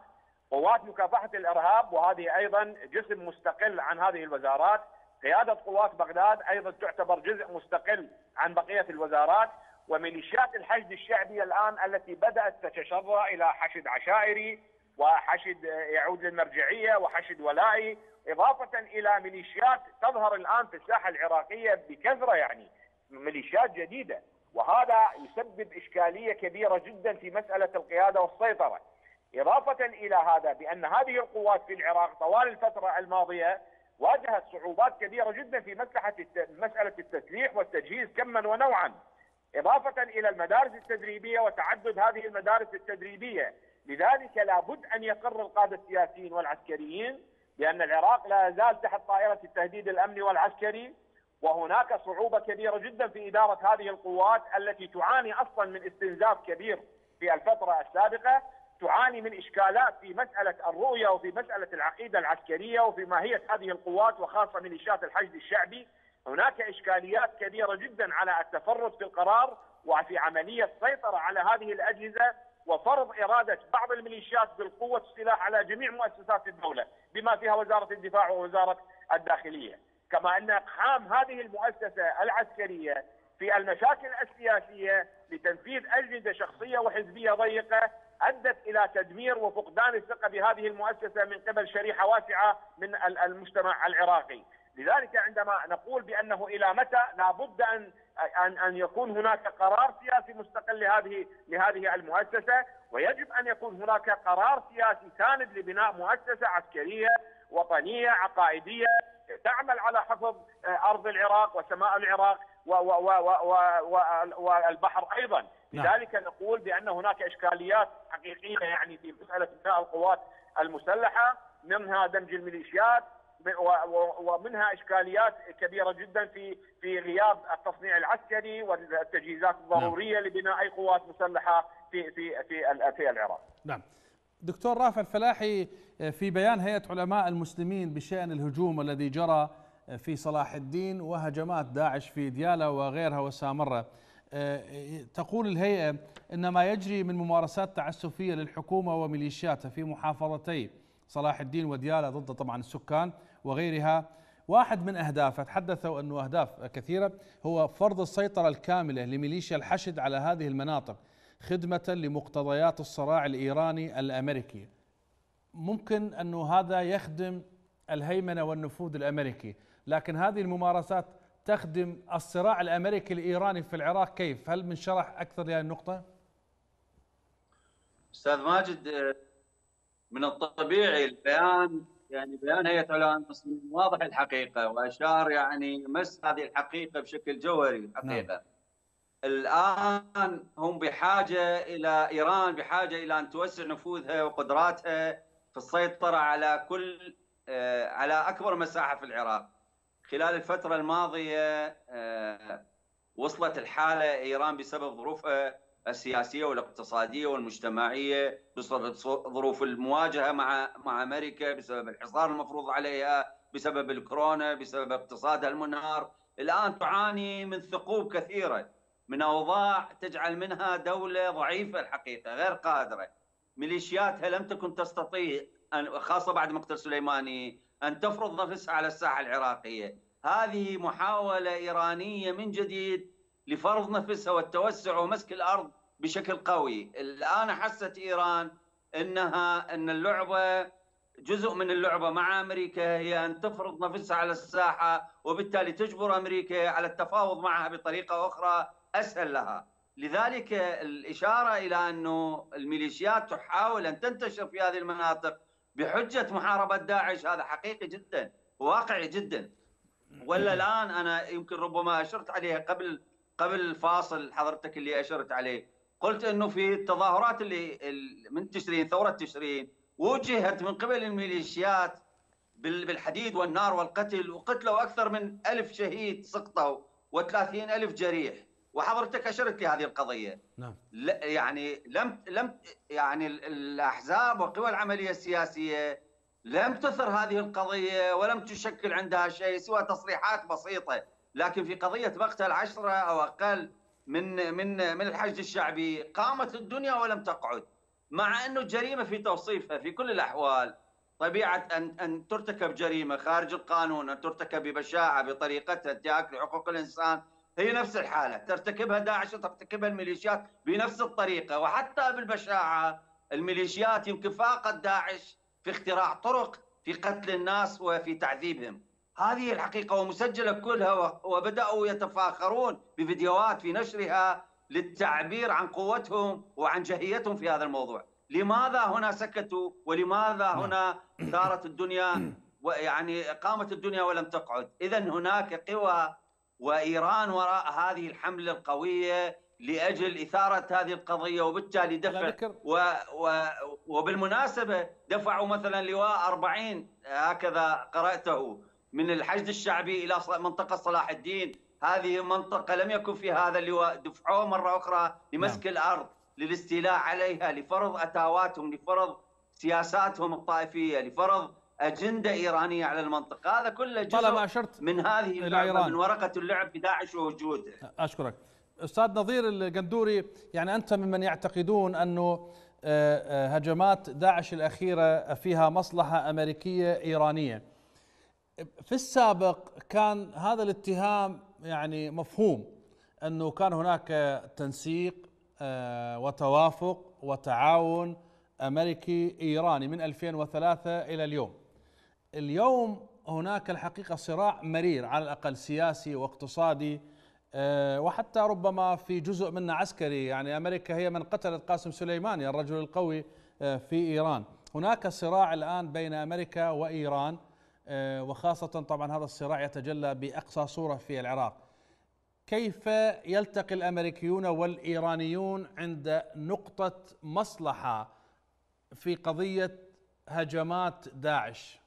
قوات مكافحة الإرهاب، وهذه أيضا جسم مستقل عن هذه الوزارات. قيادة قوات بغداد أيضا تعتبر جزء مستقل عن بقية الوزارات. وميليشيات الحشد الشعبي الآن التي بدأت تتشرع إلى حشد عشائري وحشد يعود للمرجعية وحشد ولائي، إضافة إلى ميليشيات تظهر الآن في الساحة العراقية بكثرة، يعني ميليشيات جديدة، وهذا يسبب إشكالية كبيرة جدا في مسألة القيادة والسيطرة. إضافة إلى هذا بأن هذه القوات في العراق طوال الفترة الماضية واجهت صعوبات كبيرة جدا في مسألة التسليح والتجهيز كما ونوعا، إضافة إلى المدارس التدريبية وتعدد هذه المدارس التدريبية. لذلك لابد أن يقر القادة السياسيين والعسكريين بأن العراق لا يزال تحت طائرة التهديد الأمني والعسكري، وهناك صعوبة كبيرة جدا في إدارة هذه القوات التي تعاني أصلا من استنزاف كبير في الفترة السابقة، تعاني من إشكالات في مسألة الرؤية وفي مسألة العقيدة العسكرية وفي ماهية هذه القوات وخاصة ميليشيات الحشد الشعبي. هناك إشكاليات كبيرة جدا على التفرد في القرار وفي عملية سيطرة على هذه الأجهزة وفرض إرادة بعض الميليشيات بالقوة والسلاح على جميع مؤسسات الدولة بما فيها وزارة الدفاع ووزارة الداخلية، كما أن إقحام هذه المؤسسة العسكرية في المشاكل السياسية لتنفيذ أجندة شخصية وحزبية ضيقة أدت إلى تدمير وفقدان الثقة بهذه المؤسسة من قبل شريحة واسعة من المجتمع العراقي. لذلك عندما نقول بأنه إلى متى لابد أن أن أن يكون هناك قرار سياسي مستقل لهذه لهذه المؤسسة، ويجب أن يكون هناك قرار سياسي ساند لبناء مؤسسة عسكرية وطنية عقائدية تعمل على حفظ أرض العراق وسماء العراق والبحر أيضا. لذلك نقول بأن هناك إشكاليات حقيقية يعني في مسألة بناء القوات المسلحة، منها دمج الميليشيات ومنها إشكاليات كبيرة جدا في في غياب التصنيع العسكري والتجهيزات الضرورية نعم. لبناء أي قوات مسلحة في في في في العراق. نعم. دكتور رافع الفلاحي، في بيان هيئة علماء المسلمين بشأن الهجوم الذي جرى في صلاح الدين وهجمات داعش في ديالى وغيرها وسامرة، تقول الهيئة إن ما يجري من ممارسات تعسفية للحكومة وميليشياتها في محافظتي صلاح الدين وديالى ضد طبعا السكان وغيرها، واحد من أهدافه، تحدثوا أنه أهداف كثيرة، هو فرض السيطرة الكاملة لميليشيا الحشد على هذه المناطق خدمة لمقتضيات الصراع الإيراني الأمريكي. ممكن أنه هذا يخدم الهيمنة والنفوذ الأمريكي، لكن هذه الممارسات تخدم الصراع الأمريكي الإيراني في العراق كيف؟ هل من شرح أكثر لهذه النقطة؟ أستاذ ماجد، من الطبيعي البيان يعني بيان هيئة علماء المسلمين واضح الحقيقة وأشار يعني مس هذه الحقيقة بشكل جوهري الحقيقة. نعم. الآن هم بحاجة إلى إيران بحاجة إلى أن توسع نفوذها وقدراتها في السيطرة على كل على أكبر مساحة في العراق. خلال الفترة الماضية وصلت الحالة إيران بسبب ظروفها السياسية والاقتصادية والمجتمعية، بسبب ظروف المواجهة مع مع أمريكا، بسبب الحصار المفروض عليها، بسبب الكورونا، بسبب اقتصادها المنهار. الآن تعاني من ثقوب كثيرة، من أوضاع تجعل منها دولة ضعيفة الحقيقة غير قادرة. ميليشياتها لم تكن تستطيع أن خاصة بعد مقتل سليماني أن تفرض نفسها على الساحة العراقية. هذه محاولة إيرانية من جديد لفرض نفسها والتوسع ومسك الأرض بشكل قوي. الآن حست إيران أنها أن اللعبة جزء من اللعبة مع أمريكا هي أن تفرض نفسها على الساحة، وبالتالي تجبر أمريكا على التفاوض معها بطريقة أخرى أسهل لها. لذلك الإشارة إلى أنه الميليشيات تحاول أن تنتشر في هذه المناطق بحجة محاربة داعش هذا حقيقي جدا واقعي جدا. ولا الآن أنا يمكن ربما أشرت عليها قبل قبل الفاصل حضرتك اللي أشرت عليه، قلت أنه في التظاهرات اللي من تشرين ثورة تشرين وجهت من قبل الميليشيات بالحديد والنار والقتل، وقتلوا أكثر من ألف شهيد سقطوا وثلاثين ألف جريح، وحضرتك أشرت لهذه القضية. نعم. يعني لم لم يعني الأحزاب وقوى العملية السياسية لم تثر هذه القضية ولم تشكل عندها شيء سوى تصريحات بسيطة، لكن في قضية مقتل عشرة أو أقل من من من الحشد الشعبي قامت الدنيا ولم تقعد. مع أنه الجريمة في توصيفها في كل الأحوال طبيعة أن أن ترتكب جريمة خارج القانون، أن ترتكب ببشاعة بطريقتها انتهاك لحقوق الإنسان، هي نفس الحالة ترتكبها داعش وترتكبها الميليشيات بنفس الطريقة. وحتى بالبشاعة الميليشيات يمكن فاقت داعش في اختراع طرق في قتل الناس وفي تعذيبهم. هذه الحقيقة ومسجلة كلها، وبدأوا يتفاخرون بفيديوهات في نشرها للتعبير عن قوتهم وعن جهيتهم في هذا الموضوع. لماذا هنا سكتوا؟ ولماذا هنا ثارت الدنيا ويعني قامت الدنيا ولم تقعد؟ إذا هناك قوى، وإيران وراء هذه الحملة القوية لأجل إثارة هذه القضية، وبالتالي دفع و و وبالمناسبة دفعوا مثلا لواء أربعين هكذا قرأته من الحشد الشعبي إلى منطقة صلاح الدين. هذه منطقة لم يكن في هذا اللواء، دفعوه مرة أخرى لمسك نعم. الأرض، للاستيلاء عليها، لفرض أتاواتهم، لفرض سياساتهم الطائفية، لفرض أجندة إيرانية على المنطقة. هذا كله جزء من هذه اللعبة، من ورقة اللعب بداعش ووجوده. أشكرك أستاذ نظير القندوري. يعني أنت ممن يعتقدون أنه هجمات داعش الأخيرة فيها مصلحة أمريكية إيرانية. في السابق كان هذا الاتهام يعني مفهوم، أنه كان هناك تنسيق وتوافق وتعاون أمريكي إيراني من ألفين وثلاثة إلى اليوم. اليوم هناك الحقيقة صراع مرير على الأقل سياسي واقتصادي، وحتى ربما في جزء منه عسكري. يعني أمريكا هي من قتلت قاسم سليماني الرجل القوي في إيران. هناك صراع الآن بين أمريكا وإيران، وخاصة طبعا هذا الصراع يتجلى بأقصى صورة في العراق. كيف يلتقي الأمريكيون والإيرانيون عند نقطة مصلحة في قضية هجمات داعش؟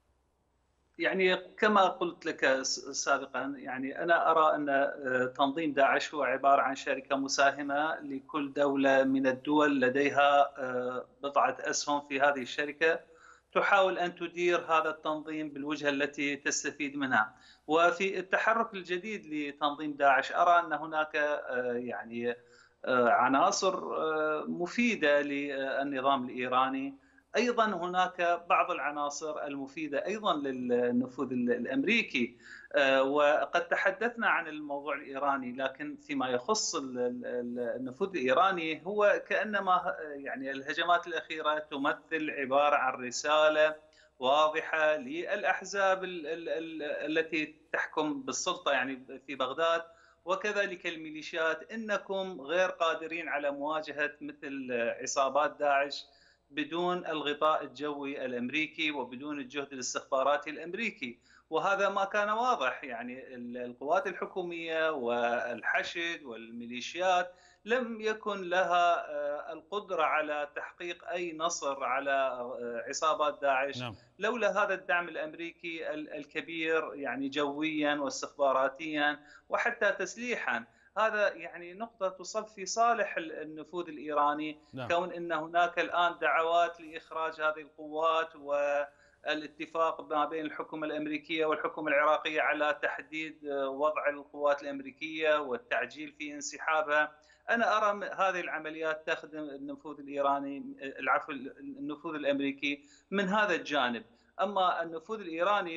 يعني كما قلت لك سابقا، يعني أنا أرى أن تنظيم داعش هو عبارة عن شركة مساهمة لكل دولة من الدول لديها بضعة أسهم في هذه الشركة، تحاول أن تدير هذا التنظيم بالوجهة التي تستفيد منها. وفي التحرك الجديد لتنظيم داعش أرى أن هناك يعني عناصر مفيدة للنظام الإيراني، أيضا هناك بعض العناصر المفيدة أيضا للنفوذ الأمريكي. وقد تحدثنا عن الموضوع الإيراني، لكن فيما يخص النفوذ الإيراني هو كأنما يعني الهجمات الأخيرة تمثل عبارة عن رسالة واضحة للأحزاب التي تحكم بالسلطة يعني في بغداد، وكذلك الميليشيات، إنكم غير قادرين على مواجهة مثل عصابات داعش بدون الغطاء الجوي الأمريكي وبدون الجهد الاستخباراتي الأمريكي. وهذا ما كان واضح، يعني القوات الحكومية والحشد والميليشيات لم يكن لها القدرة على تحقيق أي نصر على عصابات داعش نعم. لولا هذا الدعم الأمريكي الكبير يعني جويا واستخباراتيا وحتى تسليحا. هذا يعني نقطة تصب في صالح النفوذ الإيراني نعم. كون أن هناك الآن دعوات لإخراج هذه القوات، والاتفاق ما بين الحكومة الأمريكية والحكومة العراقية على تحديد وضع القوات الأمريكية والتعجيل في انسحابها. أنا أرى هذه العمليات تخدم النفوذ الإيراني، العفو النفوذ الأمريكي من هذا الجانب. أما النفوذ الإيراني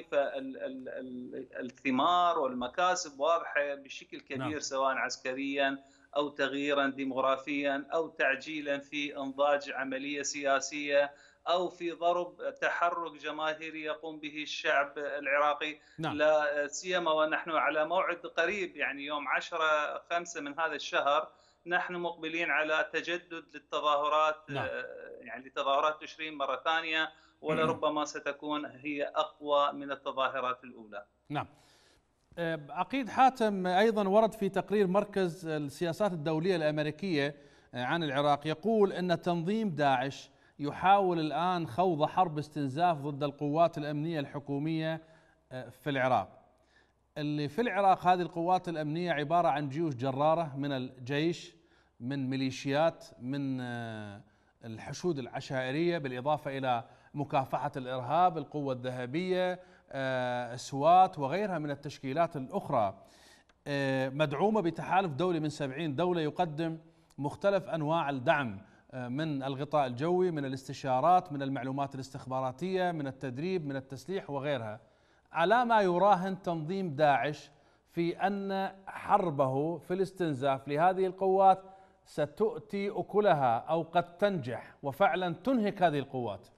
فالثمار والمكاسب واضحة بشكل كبير نعم. سواء عسكريا أو تغييرا ديموغرافيا أو تعجيلا في إنضاج عملية سياسية أو في ضرب تحرك جماهيري يقوم به الشعب العراقي نعم. لا سيما ونحن على موعد قريب، يعني يوم عشرة خمسة من هذا الشهر نحن مقبلين على تجدد للتظاهرات نعم. يعني لتظاهرات تشرين مرة ثانية، ولربما ستكون هي أقوى من التظاهرات الأولى. نعم. عقيد حاتم، أيضا ورد في تقرير مركز السياسات الدولية الأمريكية عن العراق يقول أن تنظيم داعش يحاول الآن خوض حرب استنزاف ضد القوات الأمنية الحكومية في العراق. اللي في العراق هذه القوات الأمنية عبارة عن جيوش جرارة من الجيش، من ميليشيات، من الحشود العشائرية، بالإضافة إلى مكافحة الإرهاب، القوة الذهبية، سوات وغيرها من التشكيلات الأخرى، مدعومة بتحالف دولي من سبعين دولة يقدم مختلف أنواع الدعم من الغطاء الجوي، من الاستشارات، من المعلومات الاستخباراتية، من التدريب، من التسليح وغيرها. على ما يراهن تنظيم داعش في أن حربه في الاستنزاف لهذه القوات ستؤتي أكلها أو قد تنجح وفعلا تنهك هذه القوات؟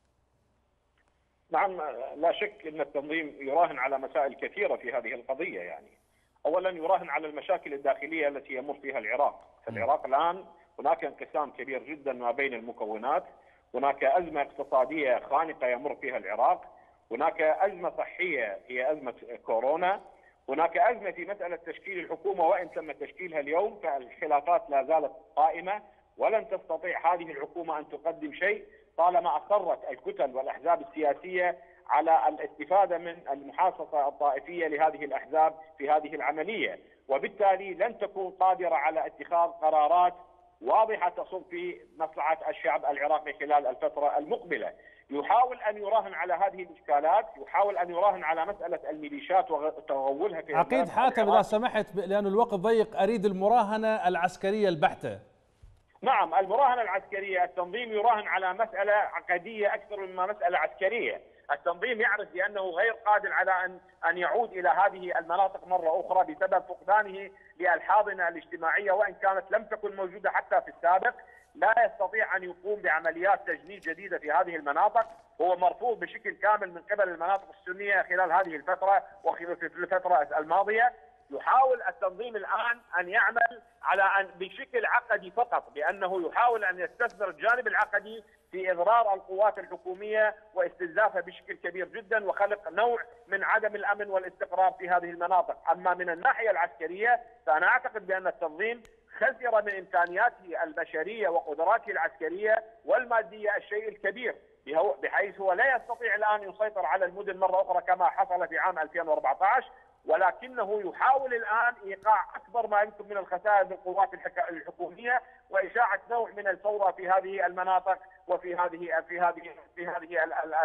نعم، لا شك أن التنظيم يراهن على مسائل كثيرة في هذه القضية. يعني أولا يراهن على المشاكل الداخلية التي يمر فيها العراق. في العراق الآن هناك انقسام كبير جدا ما بين المكونات، هناك أزمة اقتصادية خانقة يمر فيها العراق، هناك أزمة صحية هي أزمة كورونا، هناك أزمة في مسألة تشكيل الحكومة وإن تم تشكيلها اليوم فالخلافات لا زالت قائمة، ولن تستطيع هذه الحكومة أن تقدم شيء طالما أصرت الكتل والأحزاب السياسية على الاستفادة من المحاصصة الطائفية لهذه الأحزاب في هذه العملية، وبالتالي لن تكون قادرة على اتخاذ قرارات واضحة تصب في مصلحة الشعب العراقي خلال الفترة المقبلة. يحاول أن يراهن على هذه الإشكالات، يحاول أن يراهن على مسألة الميليشيات وتغولها في عقيد حاتم إذا سمحت، لأن الوقت ضيق، أريد المراهنة العسكرية البحتة. نعم، المراهنة العسكرية، التنظيم يراهن على مسألة عقدية أكثر مما مسألة عسكرية. التنظيم يعرف بأنه غير قادر على أن أن يعود إلى هذه المناطق مرة أخرى بسبب فقدانه للحاضنة الاجتماعية، وإن كانت لم تكن موجودة حتى في السابق. لا يستطيع أن يقوم بعمليات تجنيد جديدة في هذه المناطق، هو مرفوض بشكل كامل من قبل المناطق السنية خلال هذه الفترة وفي الفترة الماضية. يحاول التنظيم الآن أن يعمل على أن بشكل عقدي فقط، بأنه يحاول أن يستثمر الجانب العقدي في إضرار القوات الحكومية واستنزافها بشكل كبير جدا وخلق نوع من عدم الأمن والاستقرار في هذه المناطق. أما من الناحية العسكرية فأنا أعتقد بأن التنظيم خسر من إمكانياته البشرية وقدراته العسكرية والمادية الشيء الكبير، بحيث هو لا يستطيع الآن يسيطر على المدن مرة أخرى كما حصل في عام ألفين وأربعة عشر، ولكنه يحاول الآن إيقاع أكبر ما يمكن من الخسائر بالقوات الحكومية وإشاعة نوع من الفوضى في هذه المناطق وفي هذه في هذه في هذه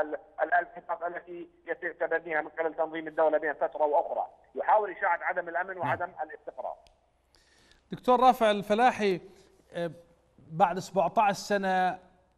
الحقائق التي يتم تبنيها من قبل تنظيم الدولة بين فترة وأخرى. يحاول إشاعة عدم الأمن وعدم الاستقرار. دكتور رافع الفلاحي، بعد سبعة عشر سنة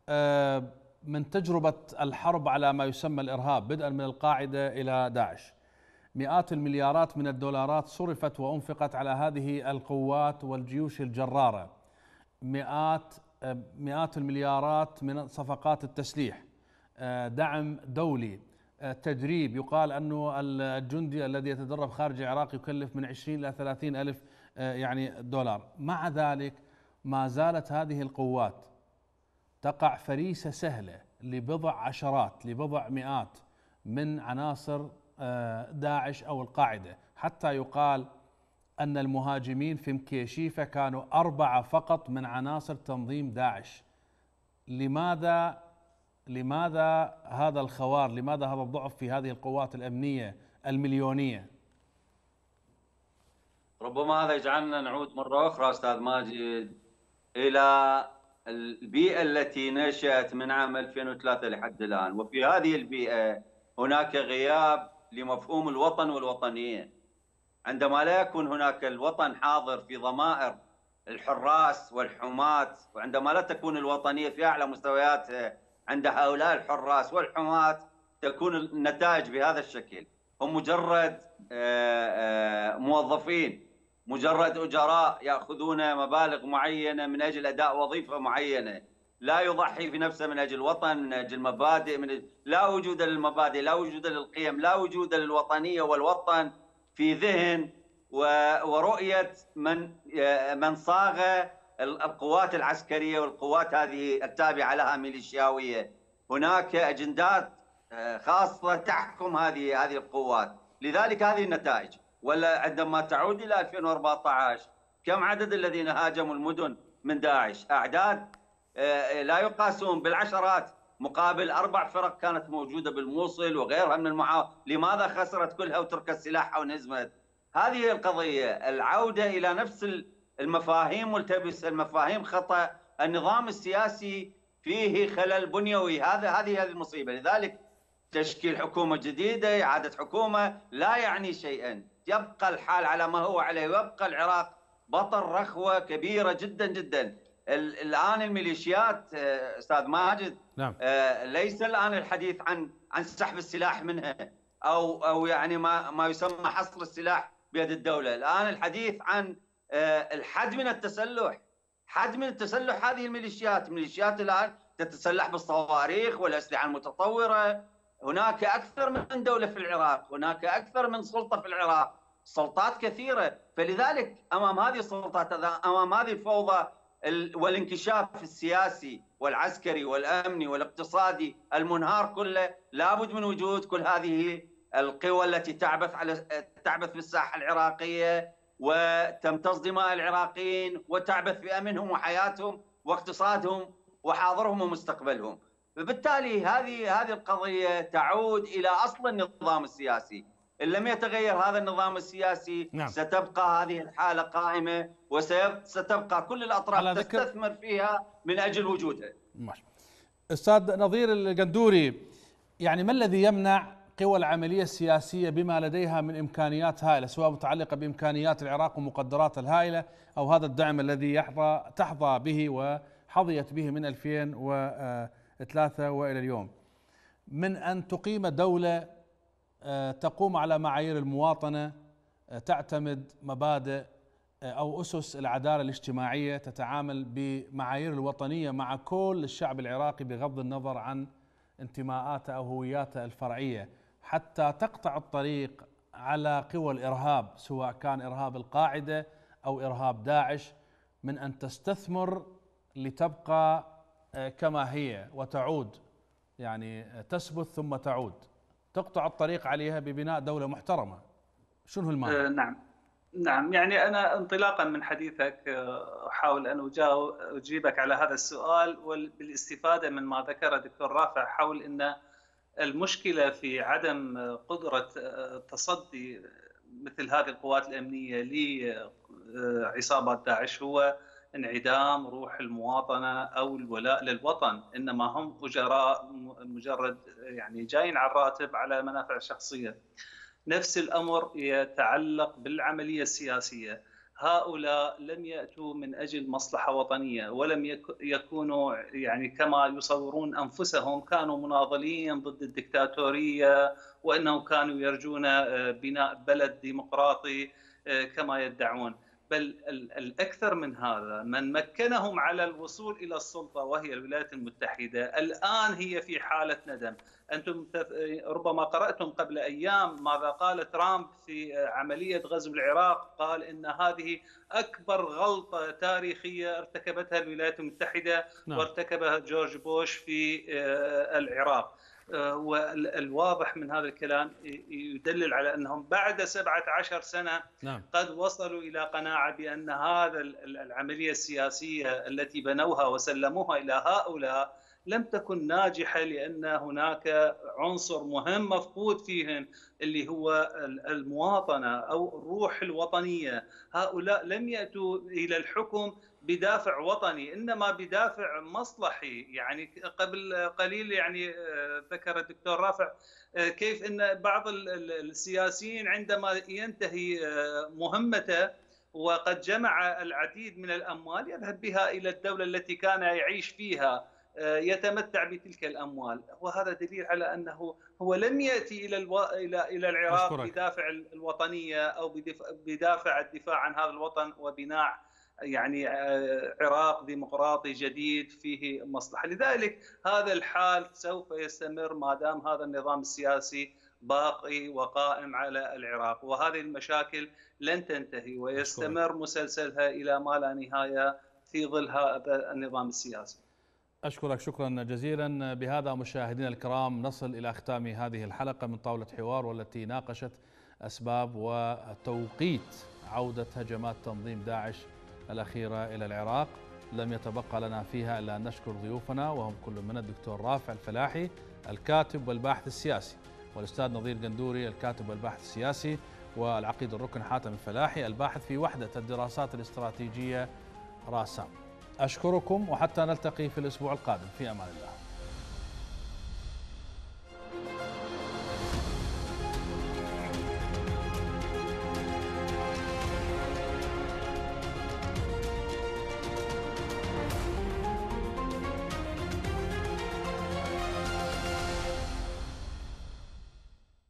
من تجربة الحرب على ما يسمى الإرهاب بدءا من القاعدة إلى داعش، مئات المليارات من الدولارات صرفت وأنفقت على هذه القوات والجيوش الجرارة، مئات مئات المليارات من صفقات التسليح، دعم دولي، تدريب. يقال أنه الجندي الذي يتدرب خارج العراق يكلف من عشرين إلى ثلاثين ألف يعني دولار. مع ذلك ما زالت هذه القوات تقع فريسة سهلة لبضع عشرات لبضع مئات من عناصر داعش أو القاعدة، حتى يقال أن المهاجمين في مكيشيفة كانوا أربعة فقط من عناصر تنظيم داعش. لماذا لماذا هذا الخوار؟ لماذا هذا الضعف في هذه القوات الأمنية المليونية؟ ربما هذا يجعلنا نعود مرة أخرى أستاذ ماجد إلى البيئة التي نشأت من عام ألفين وثلاثة لحد الآن، وفي هذه البيئة هناك غياب لمفهوم الوطن والوطنية. عندما لا يكون هناك الوطن حاضر في ضمائر الحراس والحماة، وعندما لا تكون الوطنية في أعلى مستوياتها عند هؤلاء الحراس والحماة، تكون النتائج بهذا الشكل. هم مجرد موظفين، مجرد أجراء يأخذون مبالغ معينة من أجل أداء وظيفة معينة، لا يضحي في نفسه من أجل الوطن، من أجل المبادئ، من أجل... لا وجود للمبادئ، لا وجود للقيم، لا وجود للوطنية والوطن في ذهن ورؤية من من صاغ القوات العسكرية والقوات هذه التابعة لها ميليشياوية. هناك أجندات خاصة تحكم هذه هذه القوات، لذلك هذه النتائج. ولا عندما تعود إلى ألفين وأربعة عشر كم عدد الذين هاجموا المدن من داعش؟ أعداد لا يقاسون بالعشرات، مقابل أربع فرق كانت موجودة بالموصل وغيرها من المعاون. لماذا خسرت كلها وتركت سلاحها وانهزمت؟ هذه القضية، العودة إلى نفس المفاهيم ملتبسة، المفاهيم خطأ، النظام السياسي فيه خلل بنيوي. هذا هذه هذه المصيبة. لذلك تشكيل حكومة جديدة، إعادة حكومة لا يعني شيئا، يبقى الحال على ما هو عليه، ويبقى العراق بطل رخوة كبيرة جدا جدا. الآن الميليشيات أستاذ ماجد نعم. ليس الآن الحديث عن عن سحب السلاح منها أو أو يعني ما ما يسمى حصر السلاح بيد الدولة. الآن الحديث عن الحد من التسلح، حد من التسلح هذه الميليشيات. الميليشيات الآن تتسلح بالصواريخ والأسلحة المتطورة. هناك أكثر من دولة في العراق، هناك أكثر من سلطة في العراق، سلطات كثيرة. فلذلك أمام هذه السلطات، أمام هذه الفوضى والانكشاف السياسي والعسكري والأمني والاقتصادي المنهار كله، لابد من وجود كل هذه القوى التي تعبث على تعبث في الساحة العراقية وتمتص دماء العراقيين وتعبث بأمنهم وحياتهم واقتصادهم وحاضرهم ومستقبلهم. فبالتالي هذه هذه القضية تعود إلى أصل النظام السياسي. إن لم يتغير هذا النظام السياسي نعم. ستبقى هذه الحالة قائمة وستبقى كل الأطراف تستثمر فيها من أجل وجودها. ماشي. أستاذ نظير القندوري، يعني ما الذي يمنع قوى العملية السياسية بما لديها من إمكانيات هائلة، سواء متعلقة بإمكانيات العراق ومقدراتها الهائلة أو هذا الدعم الذي يحظى تحظى به وحظيت به من ألفين وثلاثة وإلى اليوم، من أن تقيم دولة تقوم على معايير المواطنة، تعتمد مبادئ أو أسس العدالة الاجتماعية، تتعامل بمعايير الوطنية مع كل الشعب العراقي بغض النظر عن انتماءاته أو هوياته الفرعية، حتى تقطع الطريق على قوى الإرهاب سواء كان إرهاب القاعدة أو إرهاب داعش، من أن تستثمر لتبقى كما هي وتعود، يعني تثبت ثم تعود، تقطع الطريق عليها ببناء دولة محترمة. شنو المانع؟ أه نعم نعم يعني أنا انطلاقا من حديثك أحاول أن أجيبك على هذا السؤال، وبالاستفادة من ما ذكر الدكتور رافع حول أن المشكلة في عدم قدرة تصدي مثل هذه القوات الأمنية لعصابات داعش هو انعدام روح المواطنة أو الولاء للوطن، إنما هم أجراء مجرد يعني جايين على الراتب على منافع شخصية. نفس الأمر يتعلق بالعملية السياسية. هؤلاء لم يأتوا من أجل مصلحة وطنية، ولم يكونوا يعني كما يصورون أنفسهم كانوا مناضلين ضد الدكتاتورية وأنهم كانوا يرجون بناء بلد ديمقراطي كما يدعون، بل الأكثر من هذا، من مكنهم على الوصول إلى السلطة وهي الولايات المتحدة الآن هي في حالة ندم. أنتم ربما قرأتم قبل أيام ماذا قال ترامب في عملية غزو العراق، قال إن هذه أكبر غلطة تاريخية ارتكبتها الولايات المتحدة نعم. وارتكبها جورج بوش في العراق. والواضح من هذا الكلام يدلل على أنهم بعد سبعة عشر سنة نعم. قد وصلوا إلى قناعة بأن هذا العملية السياسية التي بنوها وسلموها إلى هؤلاء لم تكن ناجحة، لأن هناك عنصر مهم مفقود فيهم اللي هو المواطنة أو الروح الوطنية. هؤلاء لم يأتوا إلى الحكم بدافع وطني، إنما بدافع مصلحي. يعني قبل قليل يعني ذكر الدكتور رافع كيف أن بعض السياسيين عندما ينتهي مهمته وقد جمع العديد من الأموال يذهب بها إلى الدولة التي كان يعيش فيها يتمتع بتلك الأموال، وهذا دليل على أنه هو لم يأتي إلى الو... إلى إلى العراق بدافع الوطنية أو بدافع الدفاع عن هذا الوطن وبناء يعني عراق ديمقراطي جديد فيه مصلحة. لذلك هذا الحال سوف يستمر ما دام هذا النظام السياسي باقي وقائم على العراق، وهذه المشاكل لن تنتهي ويستمر مسلسلها إلى ما لا نهاية في ظل هذا النظام السياسي. أشكرك شكرا جزيلا. بهذا مشاهدينا الكرام نصل إلى ختام هذه الحلقة من طاولة حوار، والتي ناقشت أسباب وتوقيت عودة هجمات تنظيم داعش الأخيرة إلى العراق. لم يتبقى لنا فيها إلا أن نشكر ضيوفنا، وهم كل من الدكتور رافع الفلاحي الكاتب والباحث السياسي، والأستاذ نظير القندوري الكاتب والباحث السياسي، والعقيد الركن حاتم الفلاحي الباحث في وحدة الدراسات الاستراتيجية راسام. أشكركم وحتى نلتقي في الأسبوع القادم، في أمان الله.